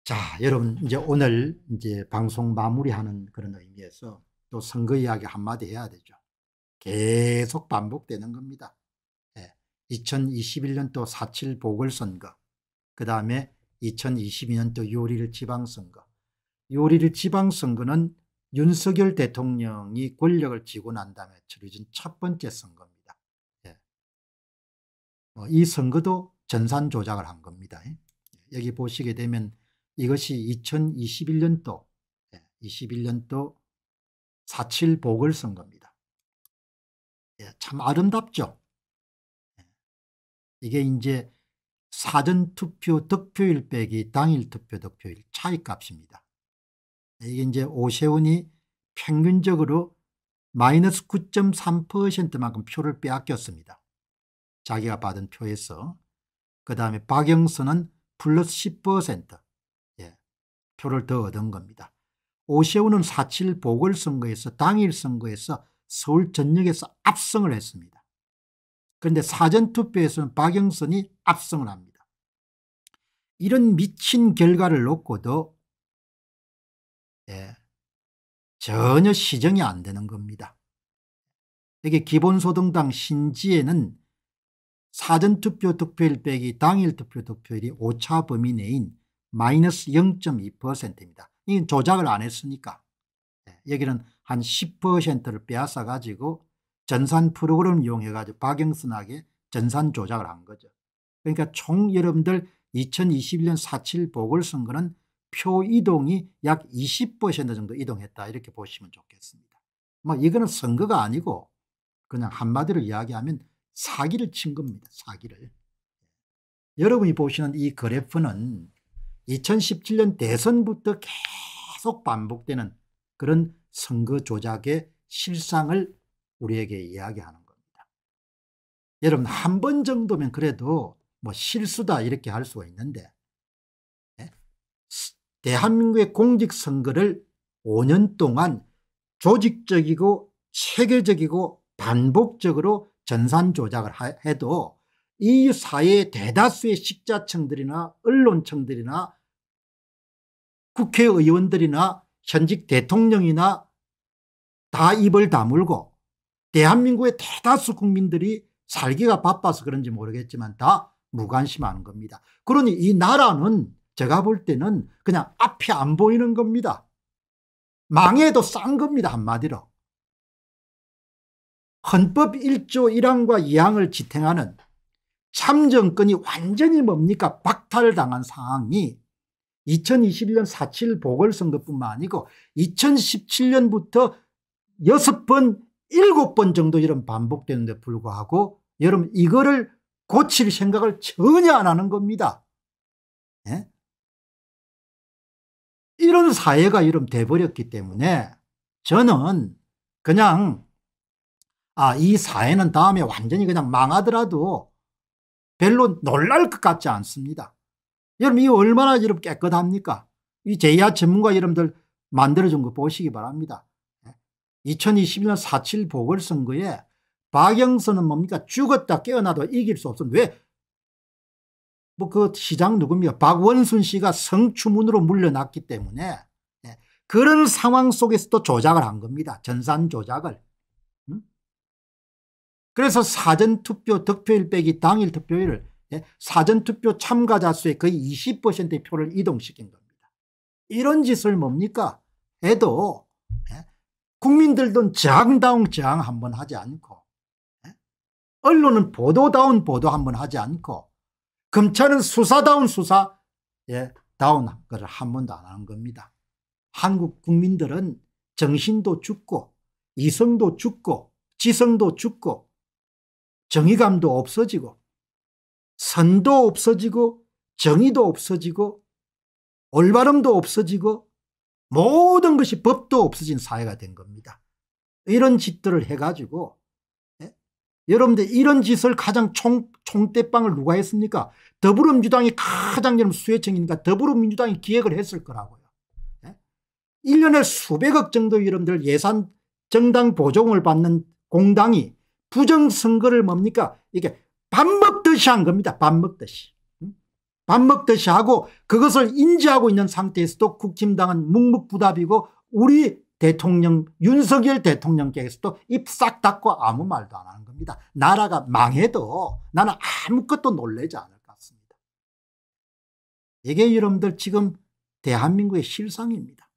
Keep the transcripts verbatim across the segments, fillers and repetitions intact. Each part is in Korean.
자, 여러분 이제 오늘 이제 방송 마무리하는 그런 의미에서 또 선거 이야기 한마디 해야 되죠. 계속 반복되는 겁니다. 예. 이천이십일 년도 사 칠 보궐선거, 그 다음에 이천이십이 년도 유 일 지방선거. 유 일 지방선거는 윤석열 대통령이 권력을 쥐고 난 다음에 치러진 첫 번째 선거입니다. 예. 어, 이 선거도 전산 조작을 한 겁니다. 예. 여기 보시게 되면 이것이 이천이십일 년도 이십일 년도 사 칠 보궐선거입니다. 예, 참 아름답죠. 예. 이게 이제 사전투표 득표일 빼기 당일 투표 득표일 차이값입니다. 이게 이제 오세훈이 평균적으로 마이너스 구 점 삼 퍼센트만큼 표를 빼앗겼습니다. 자기가 받은 표에서. 그 다음에 박영선은 플러스 십 퍼센트 예, 표를 더 얻은 겁니다. 오세훈은 사 칠 보궐선거에서 당일 선거에서 서울 전역에서 압승을 했습니다. 그런데 사전투표에서는 박영선이 압승을 합니다. 이런 미친 결과를 놓고도 예, 전혀 시정이 안 되는 겁니다. 이게 기본소득당 신지에는 사전투표 득표일 빼기 당일 투표 득표일이 오차 범위 내인 마이너스 영 점 이 퍼센트입니다. 이건 조작을 안 했으니까. 여기는 한 십 퍼센트를 빼앗아 가지고 전산 프로그램을 이용해 가지고 박영선하게 전산 조작을 한 거죠. 그러니까 총 여러분들 이천이십일 년 사 칠 보궐선거는 표 이동이 약 이십 퍼센트 정도 이동했다, 이렇게 보시면 좋겠습니다. 뭐 이거는 선거가 아니고 그냥 한마디로 이야기하면 사기를 친 겁니다. 사기를. 여러분이 보시는 이 그래프는 이천십칠 년 대선부터 계속 반복되는 그런 선거 조작의 실상을 우리에게 이야기하는 겁니다. 여러분 한 번 정도면 그래도 뭐 실수다 이렇게 할 수가 있는데, 네? 대한민국의 공직선거를 오 년 동안 조직적이고 체계적이고 반복적으로 전산 조작을 해도 이 사회의 대다수의 식자층들이나 언론층들이나 국회의원들이나 현직 대통령이나 다 입을 다물고 대한민국의 대다수 국민들이 살기가 바빠서 그런지 모르겠지만 다 무관심하는 겁니다. 그러니 이 나라는 제가 볼 때는 그냥 앞이 안 보이는 겁니다. 망해도 싼 겁니다. 한마디로. 헌법 일 조 일 항과 이 항을 지탱하는 참정권이 완전히 뭡니까 박탈당한 상황이 이천이십일 년 사 칠 보궐선거뿐만 아니고 이천십칠 년부터 여섯 번 일곱 번 정도 이런 반복되는데 불구하고 여러분 이거를 고칠 생각을 전혀 안 하는 겁니다. 예? 이런 사회가 이런 돼버렸기 때문에 저는 그냥 아, 이 사회는 다음에 완전히 그냥 망하더라도 별로 놀랄 것 같지 않습니다. 여러분 이거 얼마나 여러분 깨끗합니까? 이 제이아 전문가 여러분들 만들어준 거 보시기 바랍니다. 이천이십일 년 사 칠 보궐선거에 박영선은 뭡니까 죽었다 깨어나도 이길 수 없었는데 왜 뭐 그 시장 누굽니까 박원순 씨가 성추문으로 물러났기 때문에 그런 상황 속에서도 조작을 한 겁니다. 전산 조작을. 그래서 사전투표 득표일 빼기 당일 투표일을 사전투표 참가자 수의 거의 이십 퍼센트의 표를 이동시킨 겁니다. 이런 짓을 뭡니까 해도 국민들도 저항다운 저항 한번 하지 않고 언론은 보도다운 보도 한번 하지 않고 검찰은 수사다운 수사 예, 다운 것을 한 번도 안 하는 겁니다. 한국 국민들은 정신도 죽고 이성도 죽고 지성도 죽고 정의감도 없어지고 선도 없어지고 정의도 없어지고 올바름도 없어지고 모든 것이 법도 없어진 사회가 된 겁니다. 이런 짓들을 해가지고 예? 여러분들 이런 짓을 가장 총, 총대빵을 누가 했습니까? 더불어민주당이 가장 여러분 수혜층이니까 더불어민주당이 기획을 했을 거라고요. 예? 일 년에 수백억 정도 여러분들 예산 정당 보조금을 받는 공당이 부정선거를 뭡니까 이게 밥 먹듯이 한 겁니다. 밥 먹듯이. 밥 먹듯이 하고 그것을 인지하고 있는 상태에서도 국힘당은 묵묵부답이고 우리 대통령 윤석열 대통령께서도 입 싹 닫고 아무 말도 안 하는 겁니다. 나라가 망해도 나는 아무것도 놀라지 않을 것 같습니다. 이게 여러분들 지금 대한민국의 실상입니다.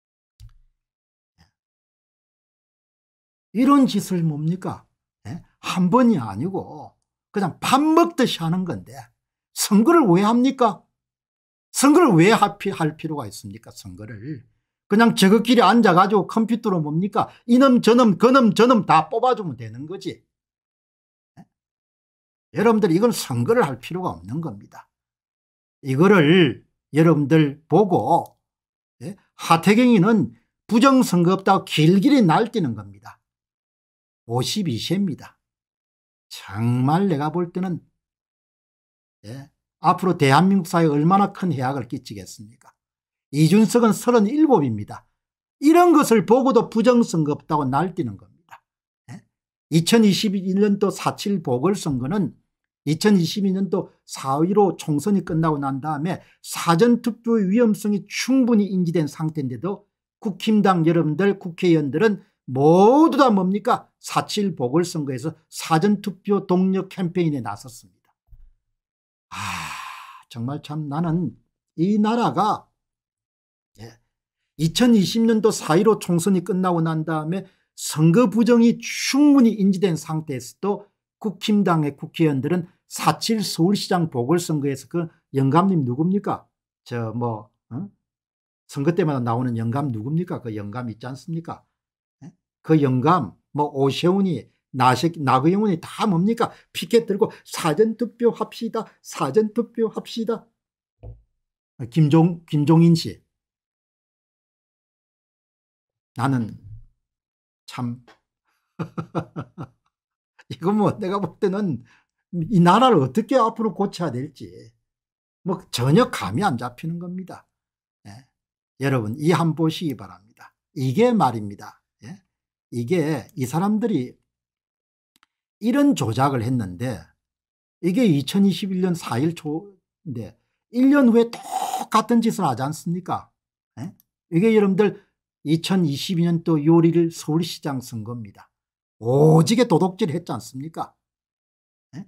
이런 짓을 뭡니까? 한 번이 아니고 그냥 밥 먹듯이 하는 건데 선거를 왜 합니까? 선거를 왜 할 필요가 있습니까? 선거를 그냥 저것끼리 앉아가지고 컴퓨터로 뭡니까? 이놈 저놈 그놈 저놈 다 뽑아주면 되는 거지. 네? 여러분들 이건 선거를 할 필요가 없는 겁니다. 이거를 여러분들 보고 예? 하태경이는 부정선거 없다고 길길이 날뛰는 겁니다. 오십이 세입니다. 정말 내가 볼 때는 예? 앞으로 대한민국 사회에 얼마나 큰 해악을 끼치겠습니까? 이준석은 서른일곱입니다. 이런 것을 보고도 부정선거 없다고 날뛰는 겁니다. 예? 이천이십일 년도 사 칠 보궐선거는 이천이십이 년도 사 일오 총선이 끝나고 난 다음에 사전투표의 위험성이 충분히 인지된 상태인데도 국힘당 여러분들 국회의원들은 모두 다 뭡니까? 사 칠 보궐선거에서 사전투표 독려 캠페인에 나섰습니다. 아 정말 참 나는 이 나라가 예. 이천이십 년도 사 일오 총선이 끝나고 난 다음에 선거 부정이 충분히 인지된 상태에서도 국힘당의 국회의원들은 사 칠 서울시장 보궐선거에서 그 영감님 누굽니까? 저 뭐 어? 선거 때마다 나오는 영감 누굽니까? 그 영감 있지 않습니까? 예? 그 영감 뭐 오세훈이 나식, 나그영훈이 다 뭡니까? 피켓 들고 사전투표 합시다. 사전투표 합시다. 김종, 김종인 씨. 나는 참 이거 뭐 내가 볼 때는 이 나라를 어떻게 앞으로 고쳐야 될지 뭐 전혀 감이 안 잡히는 겁니다. 예. 여러분 이 한 보시기 바랍니다. 이게 말입니다. 예. 이게 이 사람들이 이런 조작을 했는데 이게 이천이십일 년 사 일 초인데 일 년 후에 똑같은 짓을 하지 않습니까? 예? 이게 여러분들 이천이십이 년도 유월 일 일 서울시장 선거입니다. 오지게 도둑질 했지 않습니까? 예?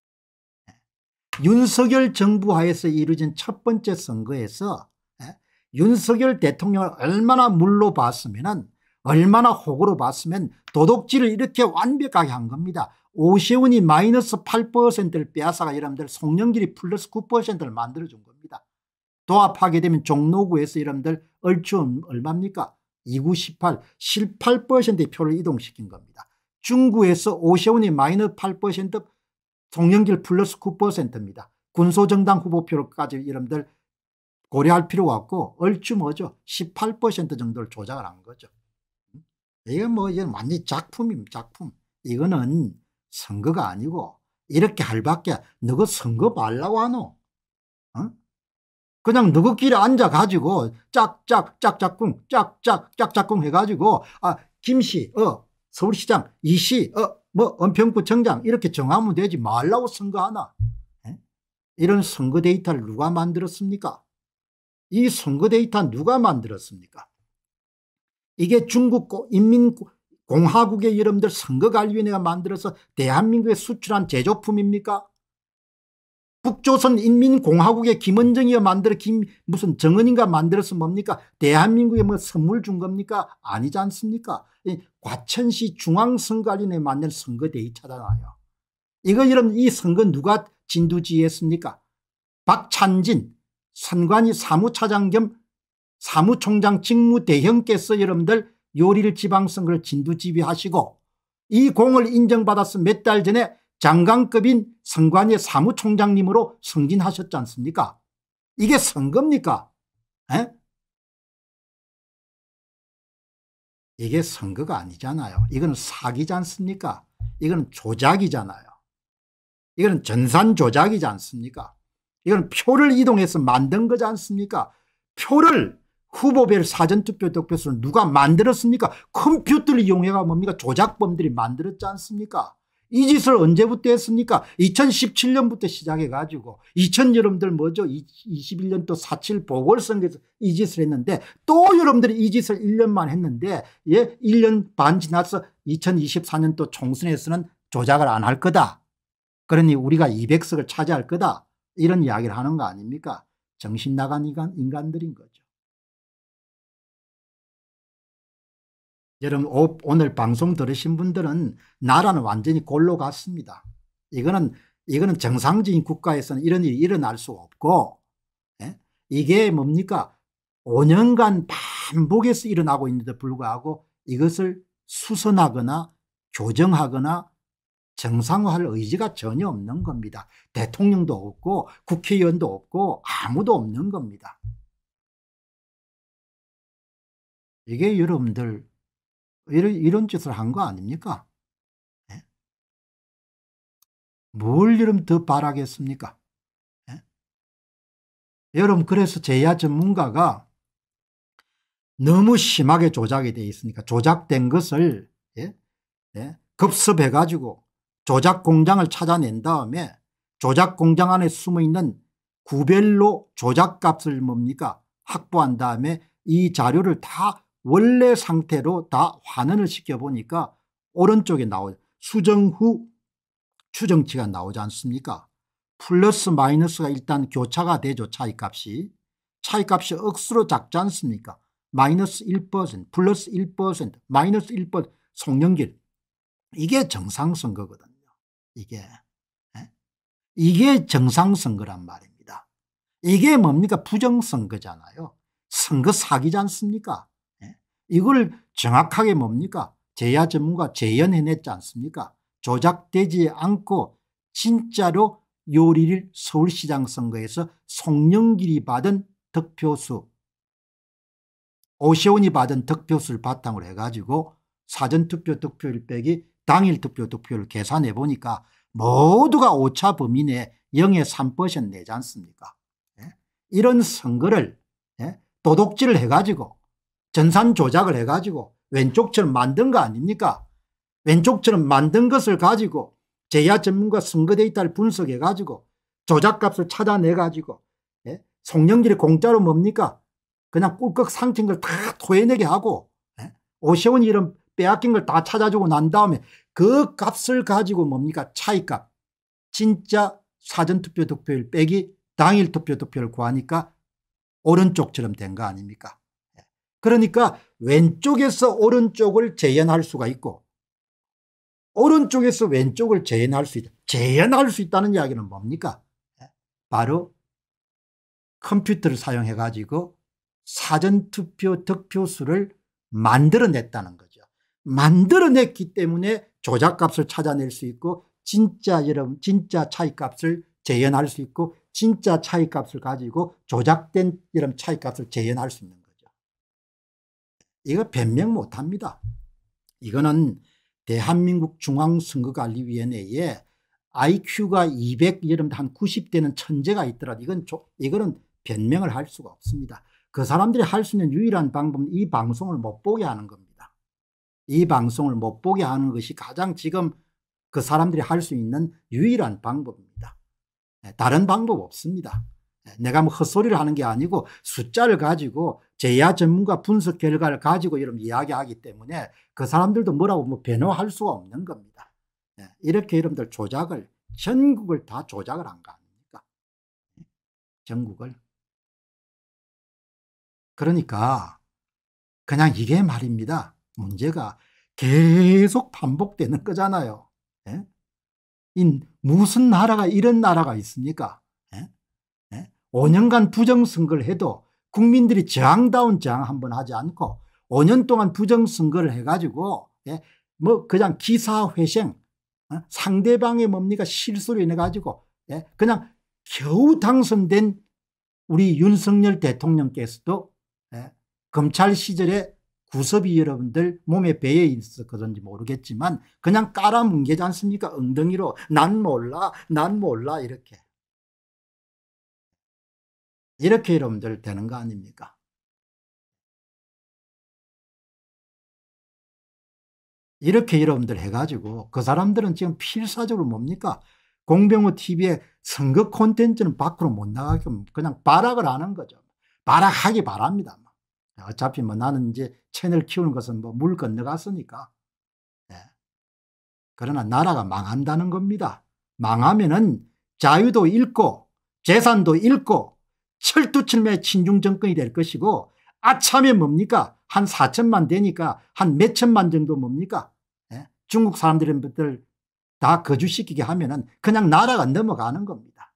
예. 윤석열 정부 하에서 이루어진 첫 번째 선거에서 예? 윤석열 대통령을 얼마나 물로 봤으면 얼마나 호구로 봤으면 도둑질을 이렇게 완벽하게 한 겁니다. 오세훈이 마이너스 팔 퍼센트를 빼앗아가 여러분들 송영길이 플러스 구 퍼센트를 만들어준 겁니다. 도합하게 되면 종로구에서 여러분들 얼추 얼마입니까? 이구 십팔, 십팔 퍼센트의 표를 이동시킨 겁니다. 중구에서 오세훈이 마이너스 팔 퍼센트 송영길 플러스 구 퍼센트입니다. 군소정당 후보표까지 여러분들 고려할 필요가 없고 얼추 뭐죠? 십팔 퍼센트 정도를 조작을 한 거죠. 이건 뭐 이건 완전히 작품입니다. 작품. 이거는 선거가 아니고 이렇게 할밖에 너가 선거 말라고 하노? 어? 그냥 너희끼리 앉아가지고 짝짝 짝짝꿍 짝짝 짝짝꿍 해가지고 아 김씨 어 서울시장 이씨 어 뭐 은평구청장 이렇게 정하면 되지 말라고 선거하나? 에? 이런 선거 데이터를 누가 만들었습니까? 이 선거 데이터 누가 만들었습니까? 이게 중국 인민공화국의 여러분들 선거관리위원회가 만들어서 대한민국에 수출한 제조품입니까? 북조선 인민공화국의 김원정이가 만들어 김 무슨 정은인가 만들어서 뭡니까? 대한민국에 뭐 선물 준 겁니까? 아니지 않습니까? 과천시 중앙선거관리위원회 만든 선거 데이터잖아요. 이거 여러분 이 선거 누가 진두지휘했습니까? 박찬진 선관위 사무차장 겸 사무총장 직무대행께서 여러분들 요일 지방선거를 진두지휘하시고 이 공을 인정받아서 몇 달 전에 장관급인 선관위 사무총장님으로 승진하셨지 않습니까? 이게 선거입니까? 에? 이게 선거가 아니잖아요. 이건 사기지 않습니까? 이건 조작이잖아요. 이건 전산 조작이지 않습니까? 이건 표를 이동해서 만든 거지 않습니까? 표를 후보별 사전투표 득표수를 누가 만들었습니까? 컴퓨터를 이용해가 뭡니까? 조작범들이 만들었지 않습니까? 이 짓을 언제부터 했습니까? 이천십칠 년부터 시작해 가지고 이천 여러분들 뭐죠? 이십일 년도 사칠 보궐선거에서 이 짓을 했는데 또 여러분들이 이 짓을 일 년만 했는데 예, 일 년 반 지나서 이천이십사 년도 총선에서는 조작을 안 할 거다. 그러니 우리가 이백 석을 차지할 거다. 이런 이야기를 하는 거 아닙니까? 정신 나간 인간, 인간들인 거죠. 여러분 오늘 방송 들으신 분들은 나라는 완전히 골로 갔습니다. 이거는 이거는 정상적인 국가에서는 이런 일이 일어날 수 없고 예? 이게 뭡니까? 오 년간 반복해서 일어나고 있는데 불구하고 이것을 수선하거나 교정하거나 정상화할 의지가 전혀 없는 겁니다. 대통령도 없고 국회의원도 없고 아무도 없는 겁니다. 이게 여러분들 이런, 이런 짓을 한 거 아닙니까? 예? 뭘 여러분 더 바라겠습니까? 예? 여러분 그래서 제야 전문가가 너무 심하게 조작이 되어 있으니까 조작된 것을 예? 예? 급습해 가지고 조작 공장을 찾아낸 다음에 조작 공장 안에 숨어있는 구별로 조작값을 뭡니까 확보한 다음에 이 자료를 다 원래 상태로 다 환원을 시켜보니까 오른쪽에 나오죠. 수정 후 추정치가 나오지 않습니까? 플러스 마이너스가 일단 교차가 되죠. 차이값이. 차이값이 억수로 작지 않습니까? 마이너스 일 퍼센트 플러스 일 퍼센트 마이너스 일 퍼센트 송영길 이게 정상선거거든요. 이게 예? 이게 정상선거란 말입니다. 이게 뭡니까? 부정선거잖아요. 선거 사기지 않습니까? 예? 이걸 정확하게 뭡니까? 제야 전문가 재연해냈지 않습니까? 조작되지 않고 진짜로 요일 서울시장 선거에서 송영길이 받은 득표수 오세훈이 받은 득표수를 바탕으로 해가지고 사전투표 득표율 빼기 당일 투표 득표율을 계산해 보니까 모두가 오차 범위 내 영에 삼 퍼센트 내지 않습니까? 예? 이런 선거를 예? 도둑질을 해가지고 전산 조작을 해가지고 왼쪽처럼 만든 거 아닙니까? 왼쪽처럼 만든 것을 가지고 제야 전문가 선거 데이터를 분석해 가지고 조작값을 찾아내 가지고 예? 송영길이 공짜로 뭡니까? 그냥 꿀꺽 삼킨 걸 다 토해내게 하고 예? 오세훈이 이런 빼앗긴 걸 다 찾아주고 난 다음에 그 값을 가지고 뭡니까? 차이값 진짜 사전투표 득표율 빼기 당일 투표 득표를 구하니까 오른쪽처럼 된 거 아닙니까? 그러니까 왼쪽에서 오른쪽을 재현할 수가 있고 오른쪽에서 왼쪽을 재현할 수 있다. 재현할 수 있다는 이야기는 뭡니까? 바로 컴퓨터를 사용해 가지고 사전투표 득표수를 만들어냈다는 거죠. 만들어냈기 때문에 조작값을 찾아낼 수 있고 진짜 여러분 진짜 차이값을 재현할 수 있고 진짜 차이값을 가지고 조작된 이런 차이값을 재현할 수 있는 거죠. 이거 변명 못합니다. 이거는 대한민국 중앙선거관리위원회에 아이큐가 이백 여러분들 한 구십 대는 천재가 있더라도 이건 이거는 변명을 할 수가 없습니다. 그 사람들이 할 수 있는 유일한 방법은 이 방송을 못 보게 하는 겁니다. 이 방송을 못 보게 하는 것이 가장 지금 그 사람들이 할 수 있는 유일한 방법입니다. 다른 방법 없습니다. 내가 뭐 헛소리를 하는 게 아니고 숫자를 가지고 제야 전문가 분석 결과를 가지고 여러분 이야기하기 때문에 그 사람들도 뭐라고 뭐 변호할 수가 없는 겁니다. 이렇게 여러분들 조작을 전국을 다 조작을 한 거 아닙니까? 전국을. 그러니까 그냥 이게 말입니다. 문제가 계속 반복되는 거잖아요. 예? 이 무슨 나라가 이런 나라가 있습니까? 예? 예? 오 년간 부정선거를 해도 국민들이 저항다운 저항 한번 하지 않고 오 년 동안 부정선거를 해가지고 예? 뭐 그냥 기사회생 어? 상대방의 뭡니까 실수로 인해 가지고 예? 그냥 겨우 당선된 우리 윤석열 대통령께서도 예? 검찰 시절에 구섭이 여러분들 몸에 배에 있었거든지 모르겠지만 그냥 깔아뭉개지 않습니까? 엉덩이로 난 몰라 난 몰라 이렇게 이렇게 여러분들 되는 거 아닙니까? 이렇게 여러분들 해가지고 그 사람들은 지금 필사적으로 뭡니까? 공병호 티비에 선거 콘텐츠는 밖으로 못 나가게 그냥 발악을 하는 거죠. 발악하기 바랍니다. 어차피 뭐 나는 이제 채널 키우는 것은 뭐 물 건너갔으니까. 네. 그러나 나라가 망한다는 겁니다. 망하면은 자유도 잃고 재산도 잃고 철두철미의 친중 정권이 될 것이고, 아참에 뭡니까? 한 사천만 되니까 한 몇천만 정도 뭡니까? 예? 중국 사람들을 다 거주시키게 하면은 그냥 나라가 넘어가는 겁니다.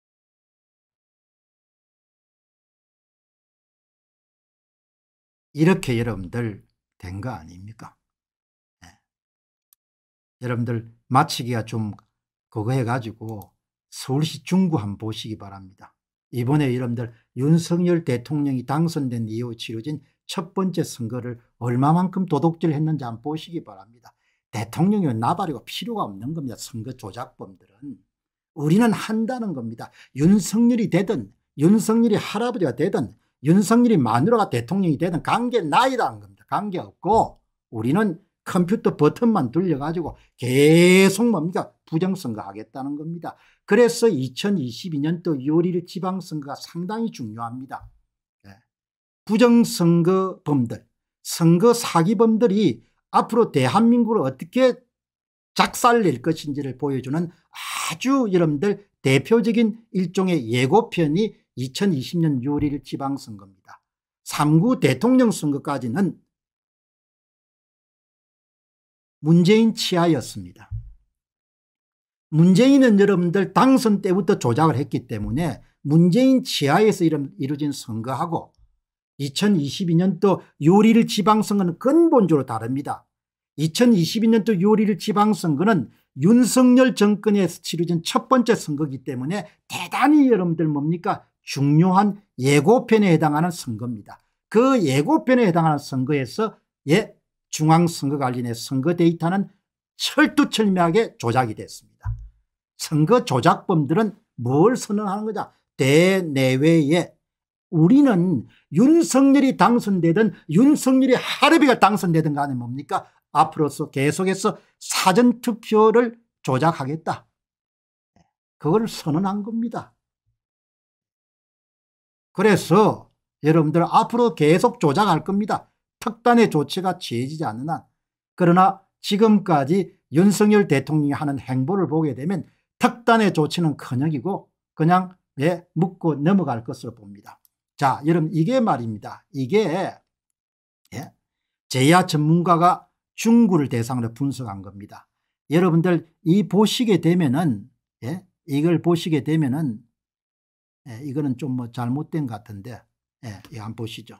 이렇게 여러분들 된 거 아닙니까? 예. 여러분들 마치기가 좀 그거 해가지고 서울시 중구 한번 보시기 바랍니다. 이번에 여러분들 윤석열 대통령이 당선된 이후 치러진 첫 번째 선거를 얼마만큼 도둑질을 했는지 한번 보시기 바랍니다. 대통령이 나발이고 필요가 없는 겁니다. 선거 조작범들은. 우리는 한다는 겁니다. 윤석열이 되든 윤석열이 할아버지가 되든 윤석열이 마누라가 대통령이 되든 관계 나이라는 겁니다. 관계없고 우리는 컴퓨터 버튼만 돌려가지고 계속 뭡니까? 부정선거 하겠다는 겁니다. 그래서 이천이십이 년도 유월 일 일 지방선거가 상당히 중요합니다. 부정선거범들, 선거 사기범들이 앞으로 대한민국을 어떻게 작살낼 것인지를 보여주는 아주 여러분들 대표적인 일종의 예고편이 이천이십 년 유월 일 일 지방선거입니다. 삼 구 대통령 선거까지는 문재인 치하였습니다. 문재인은 여러분들 당선 때부터 조작을 했기 때문에 문재인 치하에서 이루어진 선거하고 이천이십이 년도 유월 일 일 지방선거는 근본적으로 다릅니다. 이천이십이 년도 유월 일 일 지방선거는 윤석열 정권에서 치러진 첫 번째 선거이기 때문에 대단히 여러분들 뭡니까? 중요한 예고편에 해당하는 선거입니다. 그 예고편에 해당하는 선거에서 예, 중앙선거관리원회 선거 데이터는 철두철미하게 조작이 됐습니다. 선거 조작범들은 뭘 선언하는 거냐? 대내외에 우리는 윤석열이 당선되든 윤석열이 할아버지가 당선되든 간에 뭡니까? 앞으로서 계속해서 사전투표를 조작하겠다. 그걸 선언한 겁니다. 그래서 여러분들 앞으로 계속 조작할 겁니다. 특단의 조치가 취해지지 않는 한. 그러나 지금까지 윤석열 대통령이 하는 행보를 보게 되면 특단의 조치는 커녕이고 그냥 예, 묻고 넘어갈 것으로 봅니다. 자, 여러분 이게 말입니다. 이게 예, 제야 전문가가 중구를 대상으로 분석한 겁니다. 여러분들 이 보시게 되면은 예, 이걸 보시게 되면은 예, 이거는 좀 뭐 잘못된 것 같은데 예, 이거 한번 보시죠.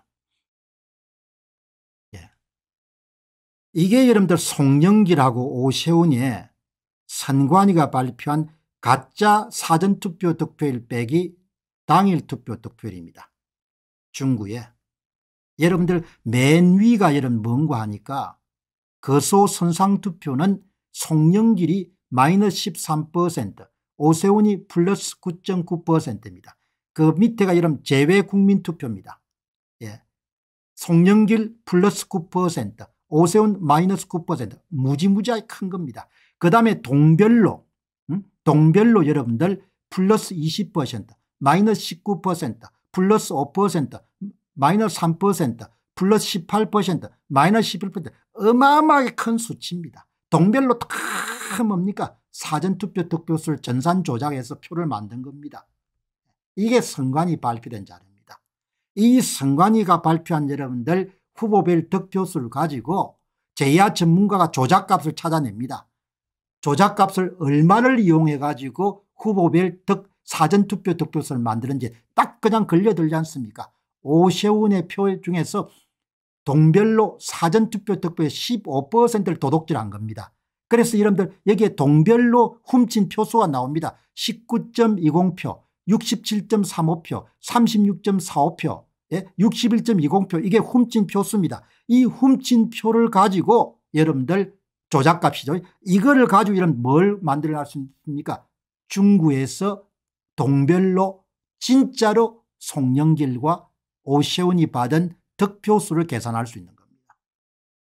예. 이게 여러분들 송영길하고 오세훈의 선관위가 발표한 가짜 사전투표 득표율 빼기 당일 투표 득표율입니다. 중구에. 여러분들 맨 위가 여러분 뭔가 하니까 거소 선상투표는 송영길이 마이너스 십삼 퍼센트, 오세훈이 플러스 구 점 구 퍼센트입니다. 그 밑에가 여러분 제외국민투표입니다. 예. 송영길 플러스 구 퍼센트, 오세훈 마이너스 구 퍼센트, 무지무지하게 큰 겁니다. 그 다음에 동별로 음? 동별로 여러분들 플러스 이십 퍼센트, 마이너스 십구 퍼센트, 플러스 오 퍼센트, 마이너스 삼 퍼센트, 플러스 십팔 퍼센트, 마이너스 십일 퍼센트, 어마어마하게 큰 수치입니다. 동별로 다 뭡니까? 사전투표 득표수를 전산 조작해서 표를 만든 겁니다. 이게 선관위 발표된 자료입니다. 이 선관위가 발표한 여러분들 후보별 득표수를 가지고 제야 전문가가 조작값을 찾아냅니다. 조작값을 얼마를 이용해 가지고 후보별 득 사전투표 득표수를 만드는지 딱 그냥 걸려들지 않습니까? 오세훈의 표 중에서 동별로 사전투표 득표의 십오 퍼센트를 도둑질한 겁니다. 그래서 여러분들 여기에 동별로 훔친 표수가 나옵니다. 십구 점 이십 표, 육십칠 점 삼오 표, 삼십육 점 사오 표, 예? 육십일 점 이십 표, 이게 훔친 표수입니다. 이 훔친 표를 가지고 여러분들 조작값이죠. 이거를 가지고 이런 뭘 만들어낼 수 있습니까? 중구에서 동별로 진짜로 송영길과 오세훈이 받은 득표수를 계산할 수 있는 겁니다.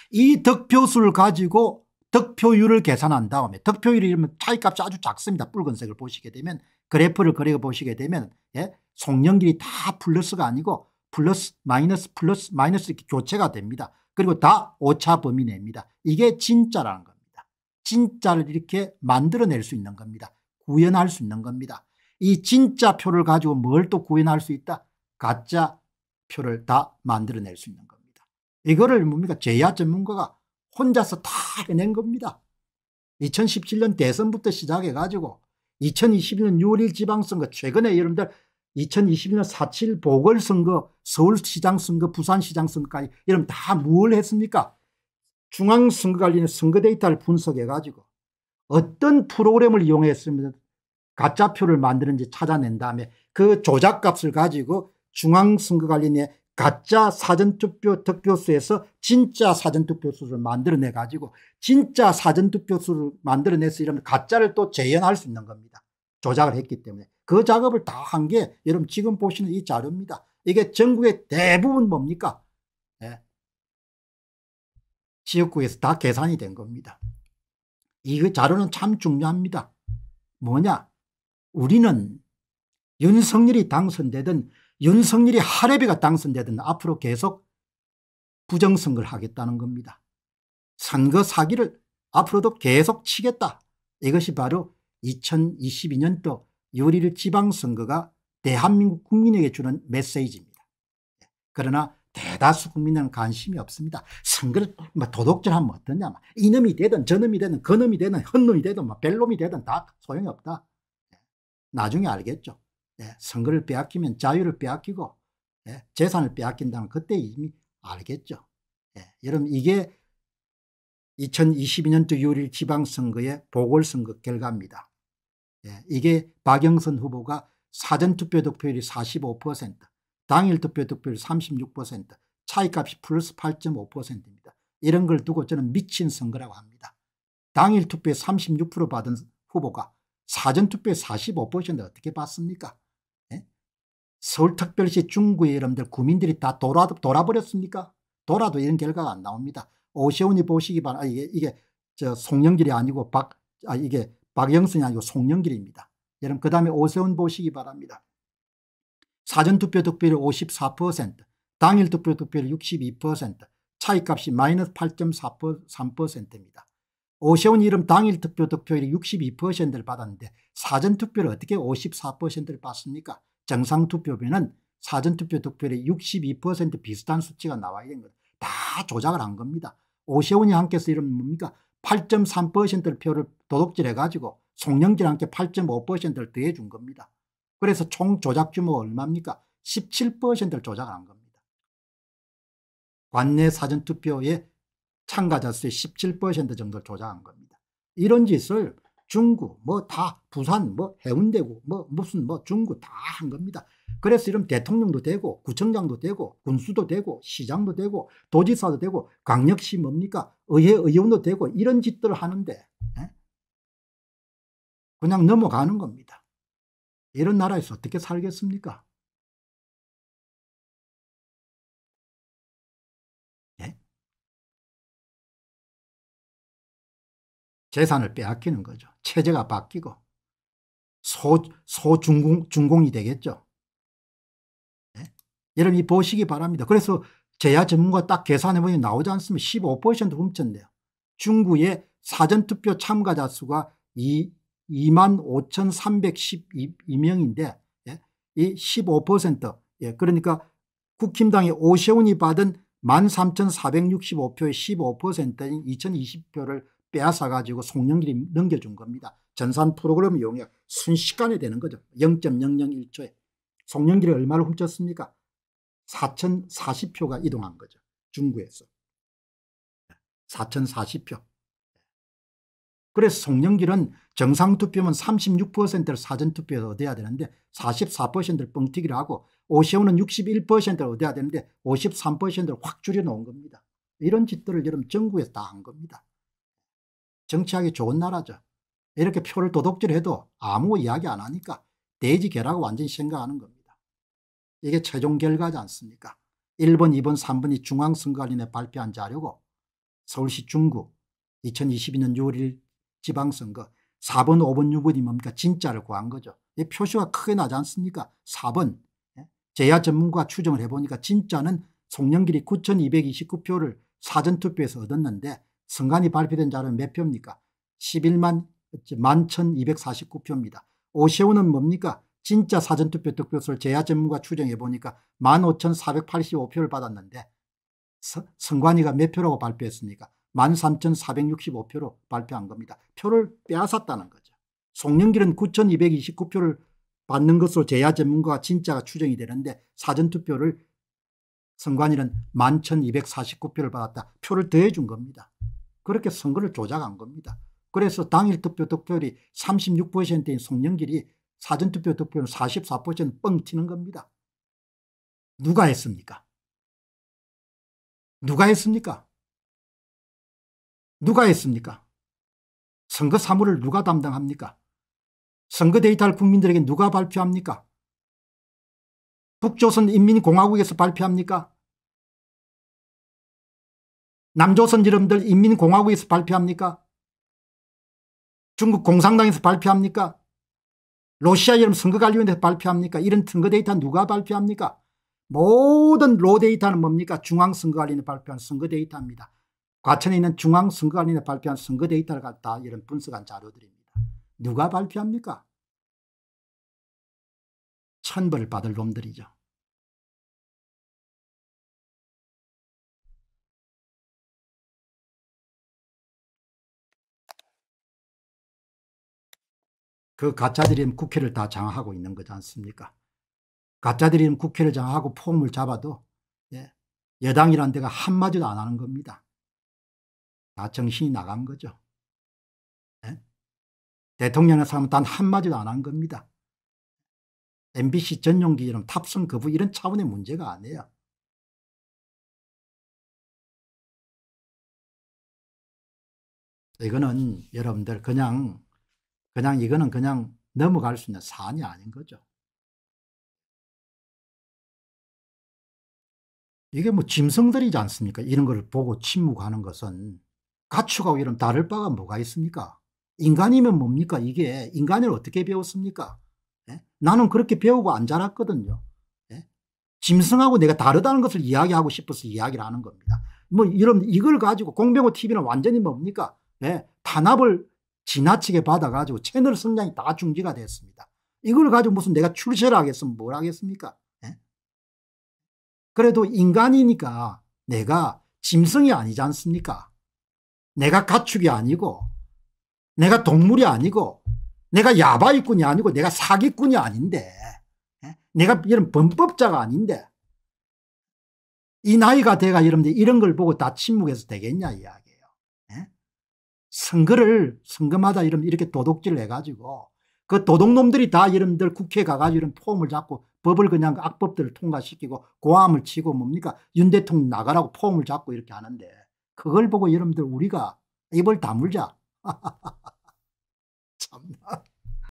이 득표수를 가지고 득표율을 계산한 다음에, 득표율이면 차이값이 아주 작습니다. 붉은색을 보시게 되면, 그래프를 그려 보시게 되면, 예? 송영길이 다 플러스가 아니고 플러스 마이너스 플러스 마이너스 이렇게 교체가 됩니다. 그리고 다 오차 범위 내입니다. 이게 진짜라는 겁니다. 진짜를 이렇게 만들어낼 수 있는 겁니다. 구현할 수 있는 겁니다. 이 진짜 표를 가지고 뭘 또 구현할 수 있다? 가짜 표를 다 만들어낼 수 있는 겁니다. 이거를 뭡니까? 제야 전문가가 혼자서 다 해낸 겁니다. 이천십칠 년 대선부터 시작해 가지고 이천이십일 년 유월 일 지방선거, 최근에 여러분들 이천이십일 년 사 칠 보궐선거, 서울시장선거, 부산시장선거까지 여러분 다 뭘 했습니까? 중앙선거관리는 선거 데이터를 분석해 가지고 어떤 프로그램을 이용했으면 가짜표를 만드는지 찾아낸 다음에 그 조작값을 가지고 중앙선거관리의 가짜 사전투표 득표수에서 진짜 사전투표수를 만들어내 가지고 진짜 사전투표수를 만들어내서 이러면 가짜를 또 재현할 수 있는 겁니다. 조작을 했기 때문에. 그 작업을 다 한 게 여러분 지금 보시는 이 자료입니다. 이게 전국의 대부분 뭡니까? 예. 지역구에서 다 계산이 된 겁니다. 이 자료는 참 중요합니다. 뭐냐? 우리는 윤석열이 당선되든 윤석열이 할애비가 당선되든 앞으로 계속 부정선거를 하겠다는 겁니다. 선거 사기를 앞으로도 계속 치겠다. 이것이 바로 이천이십이 년도 유월 일 일 지방선거가 대한민국 국민에게 주는 메시지입니다. 그러나 대다수 국민은 관심이 없습니다. 선거를 뭐 도둑질하면 어떠냐. 이놈이 되든 저놈이 되든 그놈이 되든 헛놈이 되든 뭐 벨놈이 되든 다 소용이 없다. 나중에 알겠죠. 예, 선거를 빼앗기면 자유를 빼앗기고 예, 재산을 빼앗긴다면 그때 이미 알겠죠. 예, 여러분 이게 이천이십이 년도 유월 일 일 지방선거의 보궐선거 결과입니다. 예, 이게 박영선 후보가 사전투표 득표율이 사십오 퍼센트, 당일 투표 득표율 삼십육 퍼센트, 차이값이 플러스 팔 점 오 퍼센트입니다. 이런 걸 두고 저는 미친 선거라고 합니다. 당일 투표에 삼십육 퍼센트 받은 후보가 사전투표에 사십오 퍼센트 어떻게 받습니까? 예? 서울특별시 중구의 여러분들 국민들이 다 돌아, 돌아버렸습니까? 돌아도 이런 결과가 안 나옵니다. 오세훈이 보시기 바랍니다. 아, 이게, 이게 저 송영길이 아니고 박, 아, 이게 박영선이 아니고 송영길입니다. 여러분 그 다음에 오세훈 보시기 바랍니다. 사전투표 득표율 오십사 퍼센트, 당일 투표 득표율 육십이 퍼센트, 차이값이 마이너스 팔 점 삼 퍼센트입니다. 오세훈 이름 당일 투표 득표율이 육십이 퍼센트를 받았는데 사전투표를 어떻게 오십사 퍼센트를 받습니까? 정상투표면은 사전투표 득표율이 육십이 퍼센트 비슷한 수치가 나와야 되는 거예요. 다 조작을 한 겁니다. 오세훈이 함께서 이러면 뭡니까? 팔 점 삼 퍼센트 표를 도둑질 해가지고 송영길 함께 팔 점 오 퍼센트를 더해 준 겁니다. 그래서 총 조작 규모가 얼마입니까? 십칠 퍼센트를 조작을 한 겁니다. 관내 사전투표에 참가자 수의 십칠 퍼센트 정도를 조작한 겁니다. 이런 짓을 중구 뭐 다 부산 뭐 해운대구 뭐 무슨 뭐 중구 다 한 겁니다. 그래서 이런 대통령도 되고 구청장도 되고 군수도 되고 시장도 되고 도지사도 되고 강력시 뭡니까 의회 의원도 되고 이런 짓들을 하는데 에? 그냥 넘어가는 겁니다. 이런 나라에서 어떻게 살겠습니까? 예? 재산을 빼앗기는 거죠. 체제가 바뀌고 소, 소중공, 중공이 되겠죠. 예? 여러분 이 보시기 바랍니다. 그래서 제야 전문가 딱 계산해보니 나오지 않습니다. 십오 퍼센트 훔쳤네요. 중구의 사전투표 참가자 수가 이만 오천삼백십이 명인데 예? 이 십오 퍼센트 예, 그러니까 국힘당의 오세훈이 받은 만 삼천사백육십오 표의 십오 퍼센트인 이천이십 표를 빼앗아 가지고 송영길이 넘겨준 겁니다. 전산 프로그램을 이용해 순식간에 되는 거죠. 영 점 영영일 초에. 송영길이 얼마를 훔쳤습니까? 사천사십 표가 이동한 거죠. 중구에서. 사천사십 표. 그래서 송영길은 정상투표면 삼십육 퍼센트를 사전투표에서 얻어야 되는데 사십사 퍼센트를 뻥튀기를 하고 오세훈은 육십일 퍼센트를 얻어야 되는데 오십삼 퍼센트를 확 줄여놓은 겁니다. 이런 짓들을 여러분 전국에서 다 한 겁니다. 정치하기 좋은 나라죠. 이렇게 표를 도둑질해도 아무 이야기 안 하니까 돼지 개라고 완전히 생각하는 겁니다. 이게 최종 결과지 않습니까? 일 번, 이 번, 삼 번이 중앙선거관리에 발표한 자료고 서울시 중구, 이천이십이 년 유월 일 일 지방선거, 사 번 오 번 육 번이 뭡니까? 진짜를 구한 거죠. 이 표시가 크게 나지 않습니까? 사 번. 제야 전문가 추정을 해보니까 진짜는 송영길이 구천이백이십구 표를 사전투표에서 얻었는데 선관위 발표된 자료는 몇 표입니까? 십일만 만 천이백사십구 표입니다. 오세훈은 뭡니까? 진짜 사전투표 득표수를 제야 전문가 추정해 보니까 만 오천사백팔십오 표를 받았는데 서, 선관위가 몇 표라고 발표했습니까? 만 삼천사백육십오 표로 발표한 겁니다. 표를 빼앗았다는 거죠. 송영길은 구천이백이십구 표를 받는 것으로 제야 전문가가 진짜가 추정이 되는데 사전투표를 선관위는 만 천이백사십구 표를 받았다. 표를 더해 준 겁니다. 그렇게 선거를 조작한 겁니다. 그래서 당일 투표 득표율이 삼십육 퍼센트인 송영길이 사전투표 득표율 사십사 퍼센트 뻥 튀는 겁니다. 누가 했습니까? 누가 했습니까? 누가 했습니까? 선거 사무를 누가 담당합니까? 선거 데이터를 국민들에게 누가 발표합니까? 북조선 인민공화국에서 발표합니까? 남조선 여러분들 인민공화국에서 발표합니까? 중국 공산당에서 발표합니까? 러시아 여러분 선거관리위원회에서 발표합니까? 이런 선거 데이터 누가 발표합니까? 모든 로 데이터는 뭡니까? 중앙선거관리위원회 발표한 선거 데이터입니다. 과천에 있는 중앙선거관리위원회 발표한 선거 데이터를 갖다 이런 분석한 자료들입니다. 누가 발표합니까? 천벌을 받을 놈들이죠. 그 가짜들이 국회를 다 장악하고 있는 거지 않습니까? 가짜들이 국회를 장악하고 폼을 잡아도 예, 여당이라는 데가 한마디도 안 하는 겁니다. 다 정신이 나간 거죠. 예? 대통령의 사람은 단 한마디도 안 한 겁니다. 엠비씨 전용기 이런 탑승 거부 이런 차원의 문제가 아니에요. 이거는 여러분들 그냥 그냥 이거는 그냥 넘어갈 수 있는 사안이 아닌 거죠. 이게 뭐 짐승들이지 않습니까? 이런 걸 보고 침묵하는 것은 가축하고 이런 다를 바가 뭐가 있습니까? 인간이면 뭡니까? 이게 인간을 어떻게 배웠습니까? 예? 나는 그렇게 배우고 안 자랐거든요. 예? 짐승하고 내가 다르다는 것을 이야기하고 싶어서 이야기를 하는 겁니다. 뭐 이런 이걸 가지고 공병호 티비는 완전히 뭡니까? 예? 탄압을 지나치게 받아가지고 채널 성장이 다 중지가 됐습니다. 이걸 가지고 무슨 내가 출세를 하겠으면 뭘 하겠습니까? 예? 그래도 인간이니까 내가 짐승이 아니지 않습니까? 내가 가축이 아니고 내가 동물이 아니고 내가 야바이꾼이 아니고 내가 사기꾼이 아닌데 예? 내가 이런 범법자가 아닌데 이 나이가 돼가 여러분들 이런 걸 보고 다 침묵해서 되겠냐 이야기예요. 예? 선거를 선거마다 이렇게 도둑질을 해가지고 그 도둑놈들이 다 여러분들 국회에 가가지고 이런 폼을 잡고 법을 그냥 악법들을 통과시키고 고함을 치고 뭡니까 윤 대통령 나가라고 폼을 잡고 이렇게 하는데 그걸 보고 여러분들 우리가 입을 다물자. 참나.